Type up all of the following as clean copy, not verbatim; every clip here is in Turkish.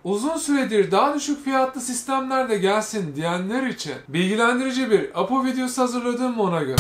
Uzun süredir daha düşük fiyatlı sistemler de gelsin diyenler için bilgilendirici bir Apo videosu hazırladım ona göre.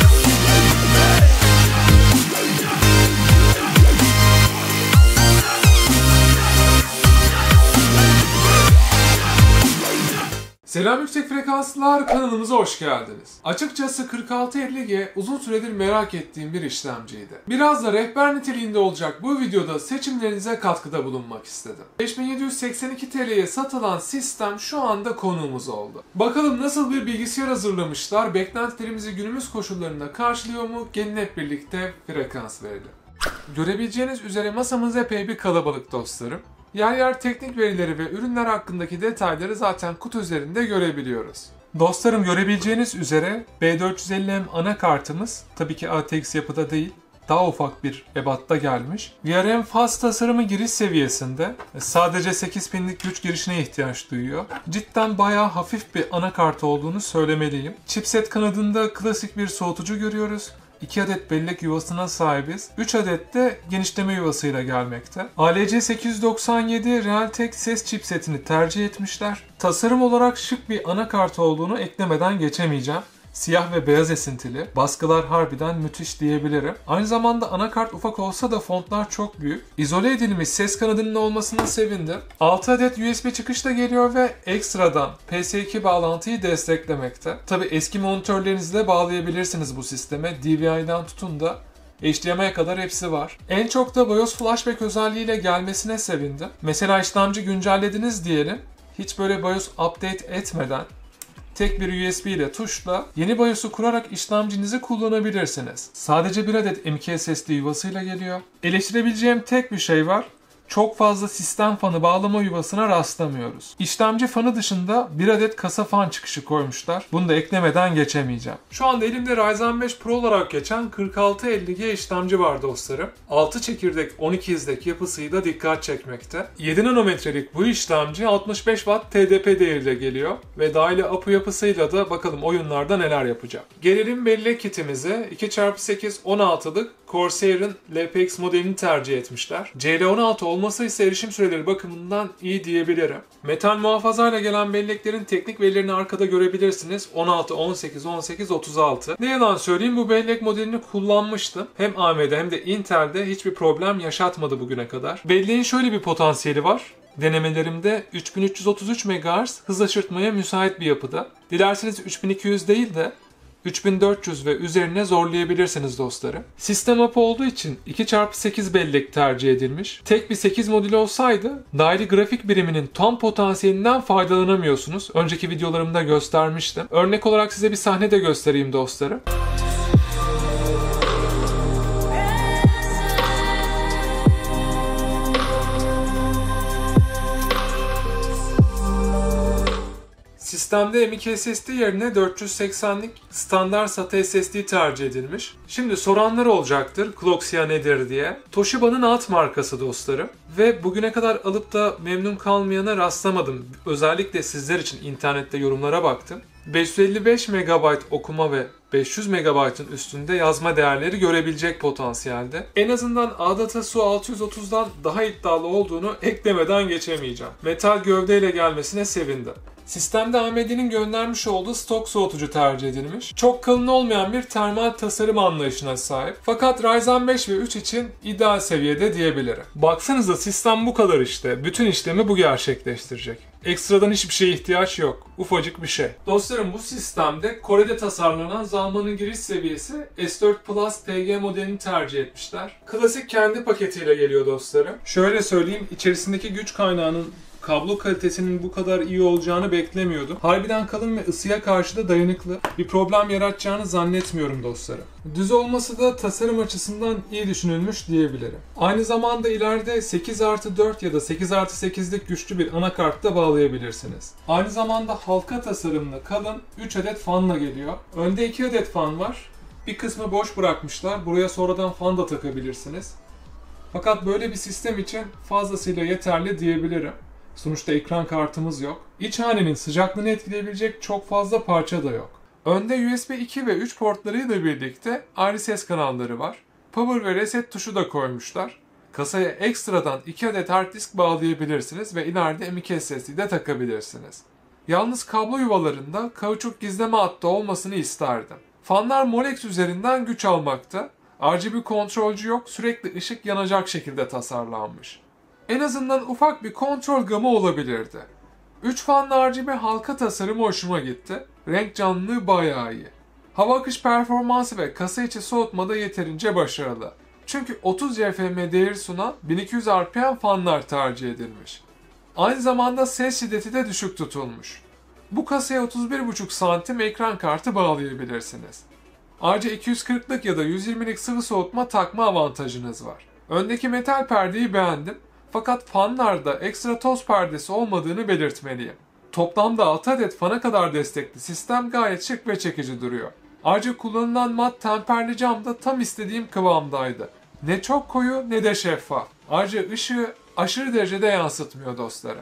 Selam yüksek frekanslılar, kanalımıza hoş geldiniz. Açıkçası 4650G uzun süredir merak ettiğim bir işlemciydi. Biraz da rehber niteliğinde olacak bu videoda seçimlerinize katkıda bulunmak istedim. 5782 TL'ye satılan sistem şu anda konuğumuz oldu. Bakalım nasıl bir bilgisayar hazırlamışlar, beklentilerimizi günümüz koşullarında karşılıyor mu? Gelin hep birlikte frekans verelim. Görebileceğiniz üzere masamız epey bir kalabalık dostlarım. Yer yer teknik verileri ve ürünler hakkındaki detayları zaten kutu üzerinde görebiliyoruz. Dostlarım, görebileceğiniz üzere B450M anakartımız tabii ki ATX yapıda değil, daha ufak bir ebatta gelmiş. VRM faz tasarımı giriş seviyesinde, sadece 8 pinlik güç girişine ihtiyaç duyuyor. Cidden bayağı hafif bir anakart olduğunu söylemeliyim. Chipset kanadında klasik bir soğutucu görüyoruz. 2 adet bellek yuvasına sahibiz. 3 adet de genişleme yuvasıyla gelmekte. ALC897 Realtek ses chipsetini tercih etmişler. Tasarım olarak şık bir anakart olduğunu eklemeden geçemeyeceğim. Siyah ve beyaz esintili. Baskılar harbiden müthiş diyebilirim. Aynı zamanda anakart ufak olsa da fontlar çok büyük. İzole edilmiş ses kanadının olmasına sevindim. 6 adet USB çıkış da geliyor ve ekstradan PS2 bağlantıyı desteklemekte. Tabi eski monitörlerinizle bağlayabilirsiniz bu sisteme. DVI'den tutun da HDMI'ye kadar hepsi var. En çok da BIOS Flashback özelliğiyle gelmesine sevindim. Mesela işlemci güncellediniz diyelim. Hiç böyle BIOS update etmeden tek bir USB ile tuşla yeni BIOS'u kurarak işlemcinizi kullanabilirsiniz. Sadece bir adet M.2 SSD yuvasıyla geliyor. Eleştirebileceğim tek bir şey var. Çok fazla sistem fanı bağlama yuvasına rastlamıyoruz. İşlemci fanı dışında bir adet kasa fan çıkışı koymuşlar. Bunu da eklemeden geçemeyeceğim. Şu anda elimde Ryzen 5 Pro olarak geçen 4650G işlemci var dostlarım. 6 çekirdek 12 izlek yapısıyla dikkat çekmekte. 7 nanometrelik bu işlemci 65 Watt TDP değeriyle geliyor ve dahili APU yapısıyla da bakalım oyunlarda neler yapacak. Gelelim bellek kitimize. 2x8 16'lık Corsair'ın LPX modelini tercih etmişler. CL16 olması ise erişim süreleri bakımından iyi diyebilirim. Metal muhafazayla gelen belleklerin teknik verilerini arkada görebilirsiniz. 16, 18, 18, 36. Ne yalan söyleyeyim, bu bellek modelini kullanmıştım. Hem AMD hem de Intel'de hiçbir problem yaşatmadı bugüne kadar. Belleğin şöyle bir potansiyeli var. Denemelerimde 3333 MHz hız aşırtmaya müsait bir yapıda. Dilerseniz 3200 değil de 3400 ve üzerine zorlayabilirsiniz dostlarım. Sistem APU olduğu için 2x8 bellek tercih edilmiş. Tek bir 8 modülü olsaydı dahili grafik biriminin tam potansiyelinden faydalanamıyorsunuz. Önceki videolarımda göstermiştim. Örnek olarak size bir sahne de göstereyim dostlarım. Sistemde M.2 SSD yerine 480'lik standart SATA SSD tercih edilmiş. Şimdi soranlar olacaktır Kloxia nedir diye. Toshiba'nın alt markası dostlarım. Ve bugüne kadar alıp da memnun kalmayana rastlamadım. Özellikle sizler için internette yorumlara baktım. 555 MB okuma ve 500 MB'ın üstünde yazma değerleri görebilecek potansiyelde. En azından ADATA Su 630'dan daha iddialı olduğunu eklemeden geçemeyeceğim. Metal gövdeyle gelmesine sevindim. Sistemde AMD'nin göndermiş olduğu stok soğutucu tercih edilmiş. Çok kalın olmayan bir termal tasarım anlayışına sahip. Fakat Ryzen 5 ve 3 için ideal seviyede diyebilirim. Baksanıza, sistem bu kadar işte. Bütün işlemi bu gerçekleştirecek. Ekstradan hiçbir şeye ihtiyaç yok. Ufacık bir şey. Dostlarım, bu sistemde Kore'de tasarlanan Zalman'ın giriş seviyesi S4 Plus PG modelini tercih etmişler. Klasik kendi paketiyle geliyor dostlarım. Şöyle söyleyeyim, içerisindeki güç kaynağının kablo kalitesinin bu kadar iyi olacağını beklemiyordum. Harbiden kalın ve ısıya karşı da dayanıklı. Bir problem yaratacağını zannetmiyorum dostlarım. Düz olması da tasarım açısından iyi düşünülmüş diyebilirim. Aynı zamanda ileride 8+4 ya da 8+8'lik güçlü bir anakart da bağlayabilirsiniz. Aynı zamanda halka tasarımlı kalın 3 adet fanla geliyor. Önde 2 adet fan var. Bir kısmı boş bırakmışlar. Buraya sonradan fan da takabilirsiniz. Fakat böyle bir sistem için fazlasıyla yeterli diyebilirim. Sonuçta ekran kartımız yok. İç hanenin sıcaklığını etkileyebilecek çok fazla parça da yok. Önde USB 2 ve 3 portlarıyla birlikte ayrı ses kanalları var. Power ve reset tuşu da koymuşlar. Kasaya ekstradan 2 adet hard disk bağlayabilirsiniz ve ileride M.2 SSD de takabilirsiniz. Yalnız kablo yuvalarında kauçuk gizleme hattı olmasını isterdim. Fanlar Molex üzerinden güç almakta. RGB kontrolcü yok, sürekli ışık yanacak şekilde tasarlanmış. En azından ufak bir kontrol gamı olabilirdi. 3 fanlı RGB halka tasarımı hoşuma gitti. Renk canlılığı bayağı iyi. Hava akış performansı ve kasa içi soğutma da yeterince başarılı. Çünkü 30 CFM değeri sunan 1200 RPM fanlar tercih edilmiş. Aynı zamanda ses şiddeti de düşük tutulmuş. Bu kasaya 31,5 santim ekran kartı bağlayabilirsiniz. Ayrıca 240'lık ya da 120'lik sıvı soğutma takma avantajınız var. Öndeki metal perdeyi beğendim fakat fanlarda ekstra toz perdesi olmadığını belirtmeliyim. Toplamda 6 adet fana kadar destekli sistem gayet şık ve çekici duruyor. Ayrıca kullanılan mat temperli cam da tam istediğim kıvamdaydı. Ne çok koyu ne de şeffaf. Ayrıca ışığı aşırı derecede yansıtmıyor dostlarım.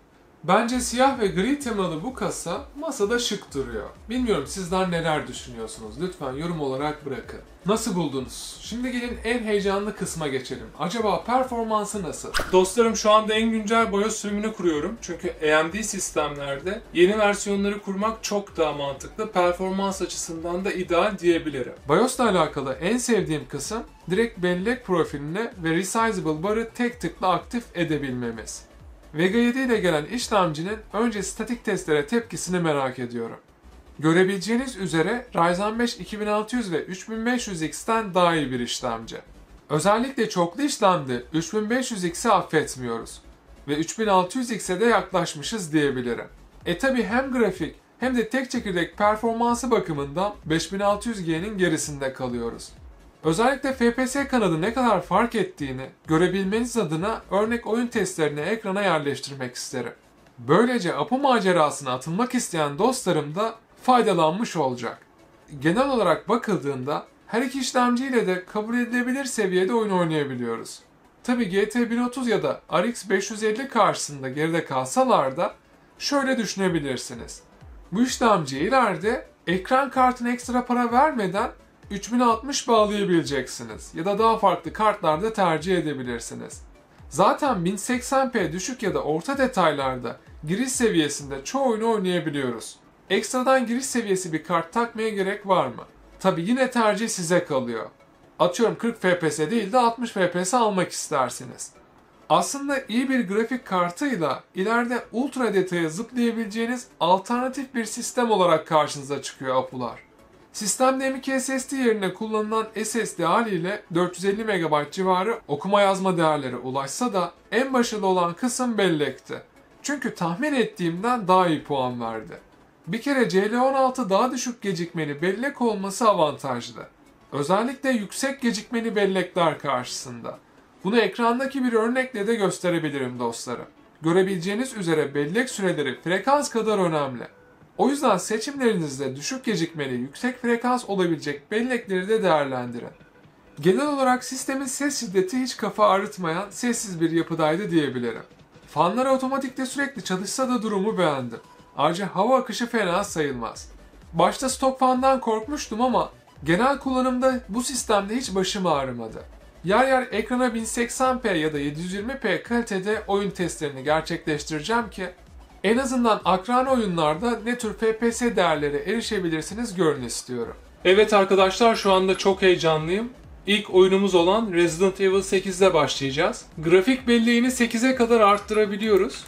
Bence siyah ve gri temalı bu kasa masada şık duruyor. Bilmiyorum sizler neler düşünüyorsunuz? Lütfen yorum olarak bırakın. Nasıl buldunuz? Şimdi gelin en heyecanlı kısma geçelim. Acaba performansı nasıl? Dostlarım şu anda en güncel BIOS sürümünü kuruyorum. Çünkü AMD sistemlerde yeni versiyonları kurmak çok daha mantıklı. Performans açısından da ideal diyebilirim. BIOS'la alakalı en sevdiğim kısım direkt bellek profiline ve resizable bar'ı tek tıkla aktif edebilmemiz. Vega 7 ile gelen işlemcinin önce statik testlere tepkisini merak ediyorum. Görebileceğiniz üzere Ryzen 5 2600 ve 3500X'ten daha iyi bir işlemci. Özellikle çoklu işlemde 3500X'i affetmiyoruz ve 3600X'e de yaklaşmışız diyebilirim. Tabi hem grafik hem de tek çekirdek performansı bakımından 5600G'nin gerisinde kalıyoruz. Özellikle FPS kanadı ne kadar fark ettiğini görebilmeniz adına örnek oyun testlerini ekrana yerleştirmek isterim. Böylece APU macerasına atılmak isteyen dostlarım da faydalanmış olacak. Genel olarak bakıldığında her iki işlemciyle de kabul edilebilir seviyede oyun oynayabiliyoruz. Tabi GT 1030 ya da RX 550 karşısında geride kalsalar da şöyle düşünebilirsiniz. Bu işlemciye ileride ekran kartına ekstra para vermeden 3060 bağlayabileceksiniz ya da daha farklı kartlarda tercih edebilirsiniz. Zaten 1080p düşük ya da orta detaylarda giriş seviyesinde çoğu oyunu oynayabiliyoruz. Ekstradan giriş seviyesi bir kart takmaya gerek var mı? Tabi yine tercih size kalıyor. Atıyorum 40 FPS değil de 60 FPS almak istersiniz. Aslında iyi bir grafik kartıyla ileride ultra detaya zıplayabileceğiniz alternatif bir sistem olarak karşınıza çıkıyor APU'lar. Sistemde M.2 SSD yerine kullanılan SSD haliyle 450 MB civarı okuma yazma değerleri ulaşsa da en başarılı olan kısım bellekti. Çünkü tahmin ettiğimden daha iyi puan verdi. Bir kere CL16 daha düşük gecikmeli bellek olması avantajlı. Özellikle yüksek gecikmeli bellekler karşısında. Bunu ekrandaki bir örnekle de gösterebilirim dostlarım. Görebileceğiniz üzere bellek süreleri frekans kadar önemli. O yüzden seçimlerinizde düşük gecikmeli, yüksek frekans olabilecek bellekleri de değerlendirin. Genel olarak sistemin ses şiddeti hiç kafa ağrıtmayan sessiz bir yapıdaydı diyebilirim. Fanlar otomatikte sürekli çalışsa da durumu beğendim. Ayrıca hava akışı fena sayılmaz. Başta stok fandan korkmuştum ama genel kullanımda bu sistemde hiç başım ağrımadı. Yer yer ekrana 1080p ya da 720p kalitede oyun testlerini gerçekleştireceğim ki en azından akran oyunlarda ne tür FPS değerlere erişebilirsiniz görün istiyorum. Evet arkadaşlar şu anda çok heyecanlıyım. İlk oyunumuz olan Resident Evil 8'de başlayacağız. Grafik belleğini 8'e kadar arttırabiliyoruz.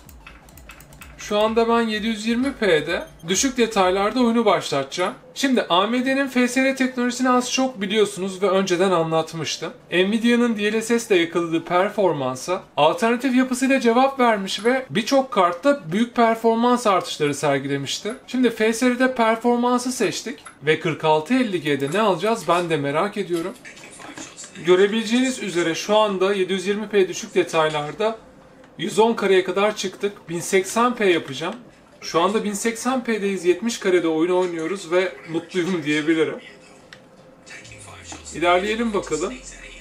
Şu anda ben 720p'de düşük detaylarda oyunu başlatacağım. Şimdi AMD'nin FSR teknolojisini az çok biliyorsunuz ve önceden anlatmıştım. Nvidia'nın DLSS ile yakaladığı performansa alternatif yapısıyla cevap vermiş ve birçok kartta büyük performans artışları sergilemişti. Şimdi FSR'de performansı seçtik ve 4650G'de ne alacağız ben de merak ediyorum. Görebileceğiniz üzere şu anda 720p düşük detaylarda 110 kareye kadar çıktık. 1080p yapacağım. Şu anda 1080p'deyiz. 70 karede oyun oynuyoruz ve mutluyum diyebilirim. İlerleyelim bakalım.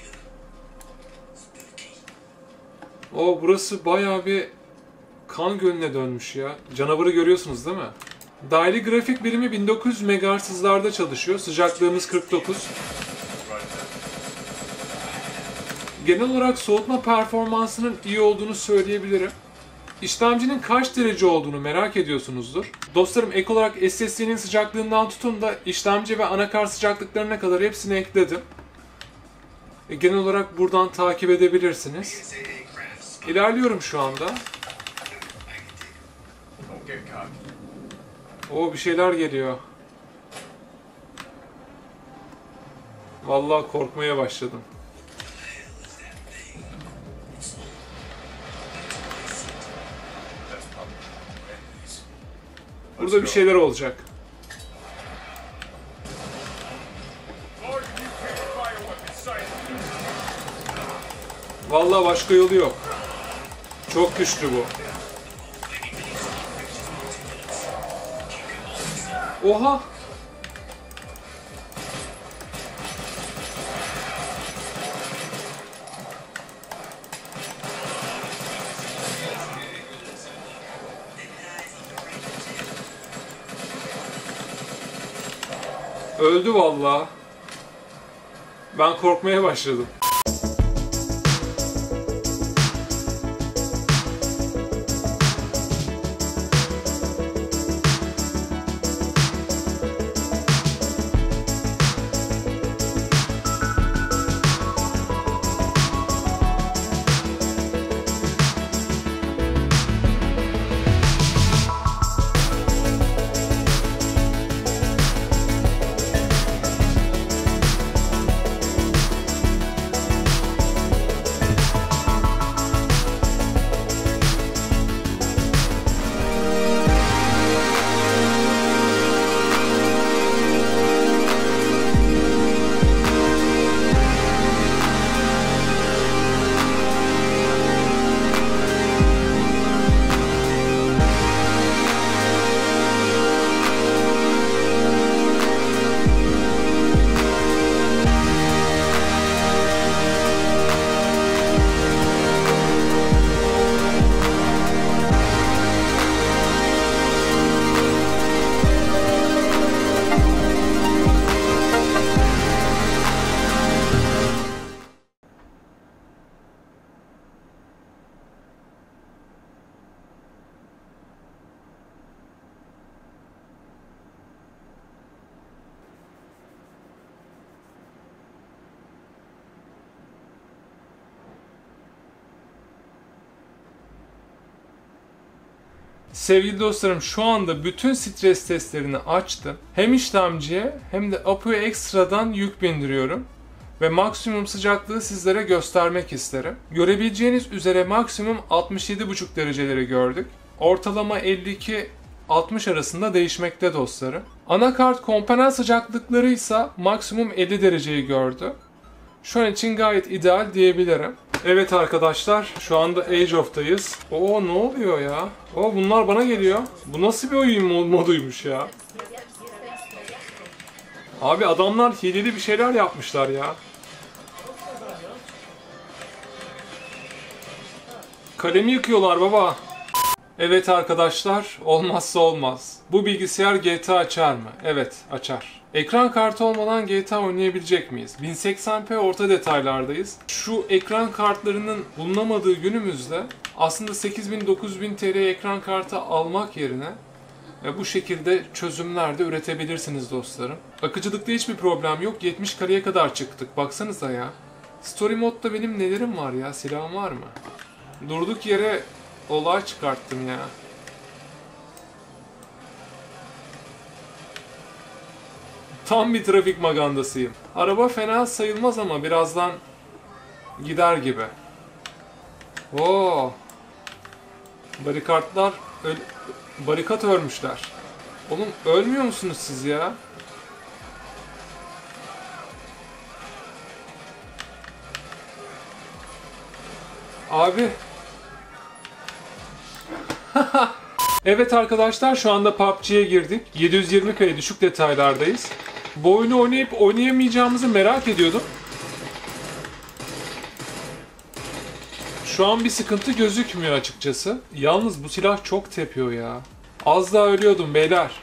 Burası bayağı bir kan gölüne dönmüş ya. Canavarı görüyorsunuz değil mi? Dahili grafik birimi 1900 MHz'larda çalışıyor. Sıcaklığımız 49. Genel olarak soğutma performansının iyi olduğunu söyleyebilirim. İşlemcinin kaç derece olduğunu merak ediyorsunuzdur. Dostlarım, ek olarak SSD'nin sıcaklığından tutun da işlemci ve anakart sıcaklıklarına kadar hepsini ekledim. Genel olarak buradan takip edebilirsiniz. İlerliyorum şu anda. Oo, bir şeyler geliyor. Vallahi korkmaya başladım. Burada bir şeyler olacak. Vallahi başka yolu yok. Çok güçlü bu. Oha! Öldü vallahi. Ben korkmaya başladım. Sevgili dostlarım, şu anda bütün stres testlerini açtım. Hem işlemciye hem de APU'ya ekstradan yük bindiriyorum. Ve maksimum sıcaklığı sizlere göstermek isterim. Görebileceğiniz üzere maksimum 67,5 dereceleri gördük. Ortalama 52-60 arasında değişmekte dostlarım. Anakart komponent sıcaklıkları ise maksimum 50 dereceyi gördü. Şu an için gayet ideal diyebilirim. Evet arkadaşlar, şu anda Age of'tayız. Oo, ne oluyor ya? Oo, bunlar bana geliyor. Bu nasıl bir oyun moduymuş ya? Abi adamlar hileli bir şeyler yapmışlar ya. Kalemi yıkıyorlar baba. Evet arkadaşlar, olmazsa olmaz. Bu bilgisayar GTA açar mı? Evet, açar. Ekran kartı olmadan GTA oynayabilecek miyiz? 1080p orta detaylardayız. Şu ekran kartlarının bulunamadığı günümüzde aslında 8000-9000 TL ekran kartı almak yerine bu şekilde çözümler de üretebilirsiniz dostlarım. Akıcılıkta hiçbir problem yok. 70 kareye kadar çıktık. Baksanıza ya. Story modda benim nelerim var ya? Silahım var mı? Durduk yere olay çıkarttım ya. Tam bir trafik magandasıyım. Araba fena sayılmaz ama birazdan gider gibi. Oo. Barikatlar barikat örmüşler. Oğlum ölmüyor musunuz siz ya? Abi. Evet arkadaşlar, şu anda PUBG'ye girdik. 720p düşük detaylardayız. Bu oyunu oynayıp oynayamayacağımızı merak ediyordum. Şu an bir sıkıntı gözükmüyor açıkçası. Yalnız bu silah çok tepiyor ya. Az daha ölüyordum beyler.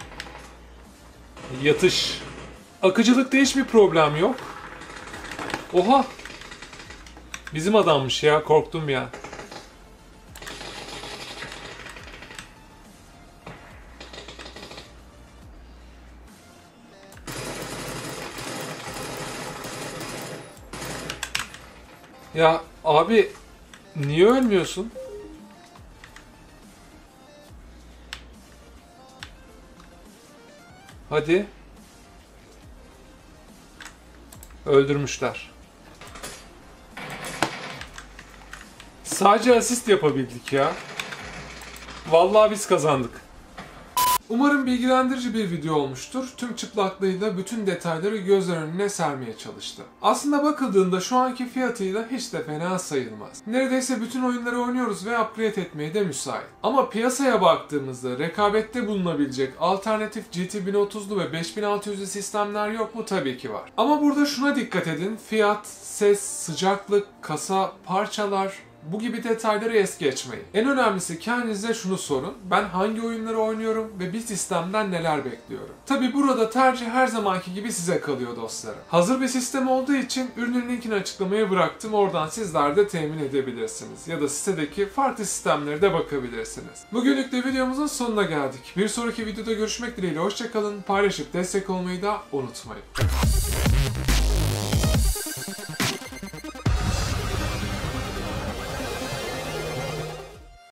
Yatış. Akıcılıkta hiçbir problem yok. Oha. Bizim adammış ya, korktum ya. Ya abi, niye ölmüyorsun? Hadi. Öldürmüşler. Sadece asist yapabildik ya. Vallahi biz kazandık. Umarım bilgilendirici bir video olmuştur. Tüm çıplaklığıyla bütün detayları gözler önüne sermeye çalıştım. Aslında bakıldığında şu anki fiyatıyla hiç de fena sayılmaz. Neredeyse bütün oyunları oynuyoruz ve upgrade etmeye de müsait. Ama piyasaya baktığımızda rekabette bulunabilecek alternatif GT 1030'lu ve 5600'lü sistemler yok mu? Tabii ki var. Ama burada şuna dikkat edin. Fiyat, ses, sıcaklık, kasa, parçalar, bu gibi detayları es geçmeyin. En önemlisi kendinize şunu sorun. Ben hangi oyunları oynuyorum ve bir sistemden neler bekliyorum? Tabi burada tercih her zamanki gibi size kalıyor dostlarım. Hazır bir sistem olduğu için ürünün linkini açıklamaya bıraktım. Oradan sizler de temin edebilirsiniz. Ya da sitedeki farklı sistemlere de bakabilirsiniz. Bugünlük de videomuzun sonuna geldik. Bir sonraki videoda görüşmek dileğiyle. Hoşça kalın. Paylaşıp destek olmayı da unutmayın.